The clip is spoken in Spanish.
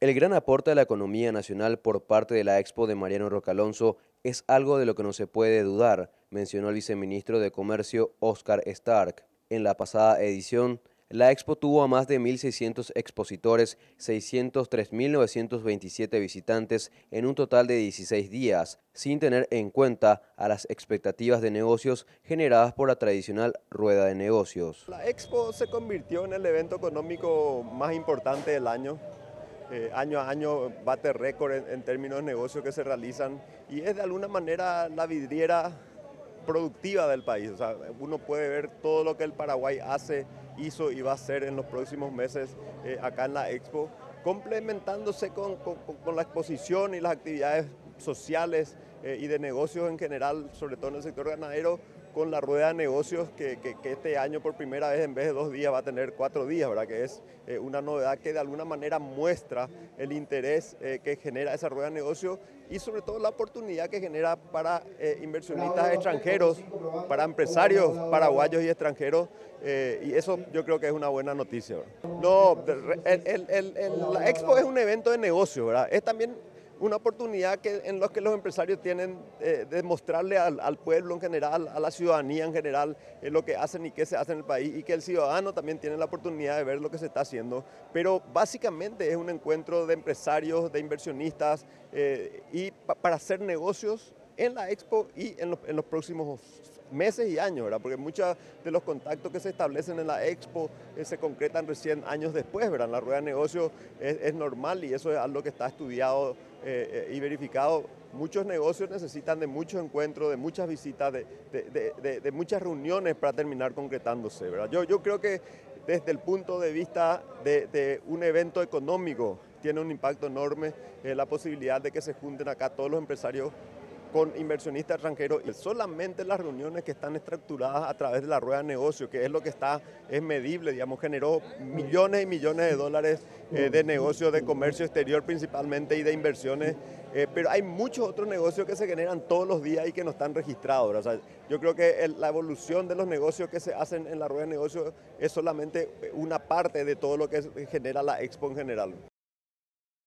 El gran aporte a la economía nacional por parte de la Expo de Mariano Rocalonso es algo de lo que no se puede dudar, mencionó el viceministro de Comercio Oscar Stark. En la pasada edición, la Expo tuvo a más de 1.600 expositores, 603.927 visitantes en un total de 16 días, sin tener en cuenta a las expectativas de negocios generadas por la tradicional rueda de negocios. La Expo se convirtió en el evento económico más importante del año. Año a año bate récord en términos de negocios que se realizan y es de alguna manera la vidriera productiva del país. O sea, uno puede ver todo lo que el Paraguay hace, hizo y va a hacer en los próximos meses acá en la Expo, complementándose con la exposición y las actividades sociales y de negocios en general, sobre todo en el sector ganadero, con la rueda de negocios que este año por primera vez en vez de 2 días va a tener 4 días, ¿verdad? Que es una novedad que de alguna manera muestra el interés que genera esa rueda de negocios y sobre todo la oportunidad que genera para inversionistas extranjeros, para empresarios paraguayos y extranjeros, y eso yo creo que es una buena noticia, ¿verdad? No, la Expo es un evento de negocio, ¿verdad? Es también una oportunidad en la que los empresarios tienen de mostrarle al pueblo en general, a la ciudadanía en general, lo que hacen y qué se hace en el país, y que el ciudadano también tiene la oportunidad de ver lo que se está haciendo. Pero básicamente es un encuentro de empresarios, de inversionistas, para hacer negocios en la Expo y en los próximos meses y años, ¿verdad? Porque muchos de los contactos que se establecen en la Expo se concretan recién años después, ¿verdad? En la rueda de negocios es normal y eso es algo que está estudiado y verificado. Muchos negocios necesitan de muchos encuentros, de muchas visitas, de muchas reuniones para terminar concretándose, ¿verdad? Yo creo que desde el punto de vista de un evento económico tiene un impacto enorme la posibilidad de que se junten acá todos los empresarios con inversionistas extranjeros y solamente las reuniones que están estructuradas a través de la rueda de negocio, que es lo que es medible, digamos, generó millones y millones de dólares de negocios de comercio exterior principalmente y de inversiones, pero hay muchos otros negocios que se generan todos los días y que no están registrados. O sea, yo creo que la evolución de los negocios que se hacen en la rueda de negocio es solamente una parte de todo lo que genera la Expo en general.